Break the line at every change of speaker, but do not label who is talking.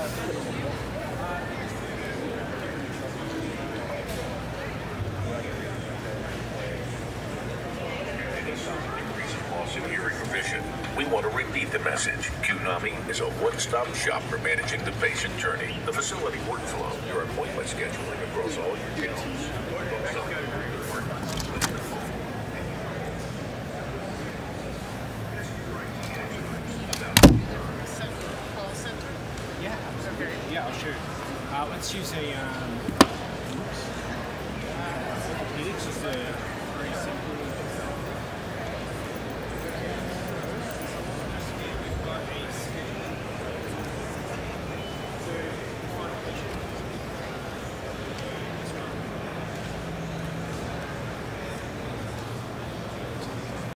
Loss in hearing or vision. We want to repeat the message. Q-nomy is a one-stop shop for managing the patient journey, the facility workflow, your appointment scheduling across all your channels.
Yeah, absolutely. Yeah, I'll show you. Let's use a orthopedics, just a very simple